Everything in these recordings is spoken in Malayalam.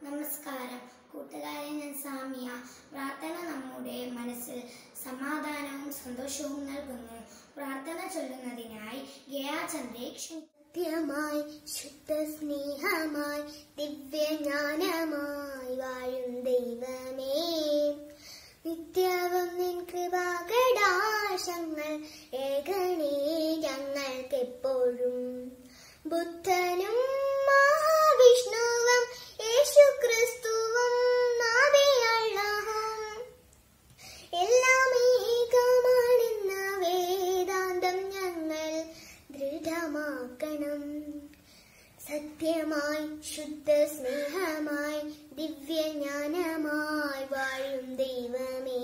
നമസ്കാരം കൂട്ടുകാരെ, ഞാൻ സാമിയ. പ്രാർത്ഥന നമ്മുടെ മനസ്സിൽ സമാധാനവും സന്തോഷവും നൽകുന്നു. പ്രാർത്ഥന ചൊല്ലുന്നതിനായി ഗയാ സത്യമായി ശുദ്ധ സ്നേഹമായി ദിവ്യജ്ഞാനമായി വാഴും ദൈവമേ, നിത്യവും നിൻ കൃപാകടാശങ്ങൾ ഏകണേ ഞങ്ങൾക്കെപ്പോഴും. ബുദ്ധനും മഹാവിഷ്ണുവും യേശുക്രിസ്തുവും നാവിയള്ളാഹും എല്ലാം ഏകമാണെന്ന വേദാന്തം ഞങ്ങൾ ദൃഢമാക്കണം. സത്യമായി ശുദ്ധ സ്നേഹമായി ദിവ്യജ്ഞാനമായി വാഴും ദൈവമേ,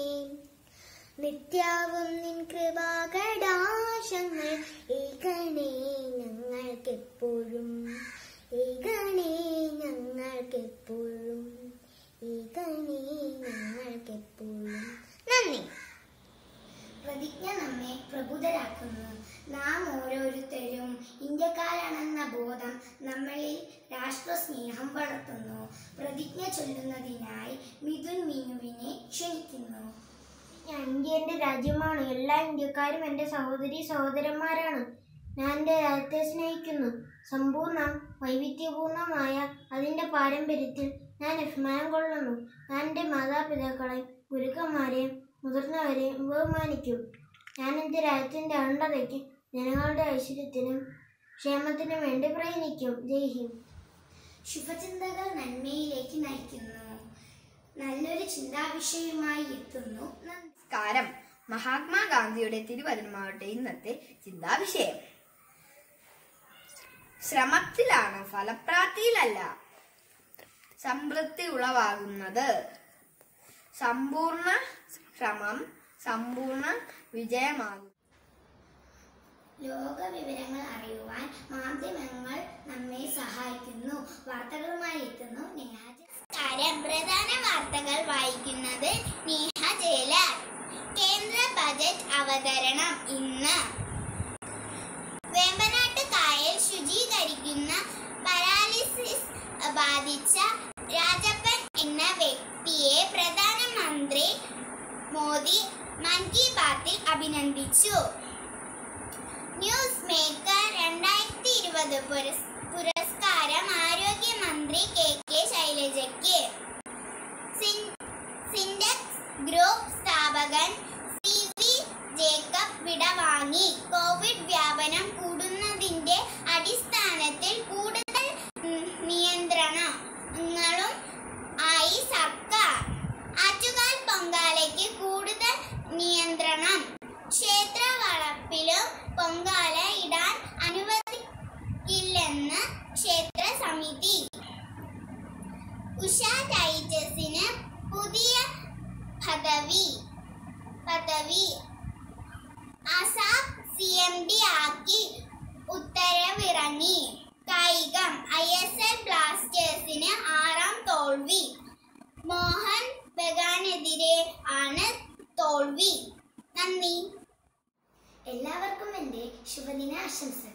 നിത്യവും നിൻ കൃപാകടാശങ്ങൾ ഏകണേ ഞങ്ങൾക്കെപ്പോഴും, ഏകണേ ഞങ്ങൾക്കെപ്പോഴും, ഏകണേ ഞങ്ങൾക്കെപ്പോഴും. നന്ദി. പ്രതിജ്ഞ നമ്മെ പ്രബുദ്ധരാക്കുന്നു. നാം ഓരോരുത്തരും ഇന്ത്യക്കാരാണെന്ന ബോധം നമ്മളിൽ രാഷ്ട്രസ്നേഹം വളർത്തുന്നു. പ്രതിജ്ഞ ചൊല്ലുന്നതിനായി മിഥുൻ മിനുവിനെ ക്ഷണിക്കുന്നു. ഇന്ത്യ രാജ്യമാണ്. എല്ലാ ഇന്ത്യക്കാരും എൻ്റെ സഹോദരി സഹോദരന്മാരാണ്. ഞാൻ എൻ്റെ രാജ്യത്തെ സ്നേഹിക്കുന്നു. സമ്പൂർണ്ണ വൈവിധ്യപൂർണമായ അതിൻ്റെ പാരമ്പര്യത്തിൽ ഞാൻ അഭിമാനം കൊള്ളുന്നു. ഞാൻ എൻ്റെ മാതാപിതാക്കളെയും ഗുരുക്കന്മാരെയും മുതിർന്നവരെയും ബഹുമാനിക്കും. ഞാൻ എൻ്റെ രാജ്യത്തിൻ്റെ അഖണ്ഡതയ്ക്ക് ജനങ്ങളുടെ ഐശ്വര്യത്തിനും ക്ഷേമത്തിനും വേണ്ടി പ്രയത്നിക്കും. ജയ് ഹിന്ദ്. ശുഭചിന്തകൾ നന്മയിലേക്ക് നയിക്കുന്നു. നല്ലൊരു ചിന്താവിഷയവുമായി എത്തുന്നു. നമസ്കാരം. മഹാത്മാഗാന്ധിയുടെ തിരുവചനമാവട്ടെ ഇന്നത്തെ ചിന്താവിഷയം. ശ്രമത്തിലാണ്, ഫലപ്രാപ്തിയിലല്ല സംതൃപ്തി ഉളവാകുന്നത്. സമ്പൂർണ്ണ ശ്രമം സമ്പൂർണ്ണ വിജയമാകും. ലോക വിവരങ്ങൾ അറിയുവാൻ മാധ്യമങ്ങൾ നമ്മെ സഹായിക്കുന്നു. വാർത്തകളുമായി എത്തുന്നു നേഹ. പ്രധാന വാർത്തകൾ വായിക്കുന്നത് നേഹ. കേന്ദ്ര ബജറ്റ് അവതരണം ഇന്ന്. വേമ്പനാട്ട് കായൽ ശുചീകരിക്കുന്ന പാരാലിസിസ് ബാധിച്ച രാജപ്പൻ എന്ന വ്യക്തിയെ പ്രധാനമന്ത്രി മോദി മൻ കി ബാത്തിൽ അഭിനന്ദിച്ചു. ന്യൂസ് മേക്കർ 2020 പുരസ്കാരം ആരോഗ്യമന്ത്രി കെ ശൈലജയ്ക്ക്. സിൻഡെക്സ് ഗ്രൂപ്പ് സ്ഥാപകൻ CV ജേക്കബ് വിടവാങ്ങി. കോവിഡ് വ്യാപനം കൂടുന്നതിന്റെ അടിസ്ഥാനത്തിൽ കൂടുതൽ നിയന്ത്രണങ്ങളും ആയി സർക്കാർ. ആറ്റുകാൽ പൊങ്കാലയ്ക്ക് കൂടുതൽ നിയന്ത്രണം. ക്ഷേത്ര വളപ്പിലും പൊങ്കാല ഇടാൻ അനുവദിക്കില്ലെന്ന് ക്ഷേത്ര സമിതി. ഉഷ ടൈറ്റസിന് പുതിയ പദവി. അസാബ് CMD ആക്കി ഉത്തരവിറങ്ങി. കായികം. ISL ബ്ലാസ്റ്റേഴ്സിന് 6ാം തോൽവി. മോഹൻ ബഗാനെതിരെ ആണ് തോൽവി. നന്ദി. എല്ലാവർക്കും എൻ്റെ ശുഭദിന ആശംസകൾ.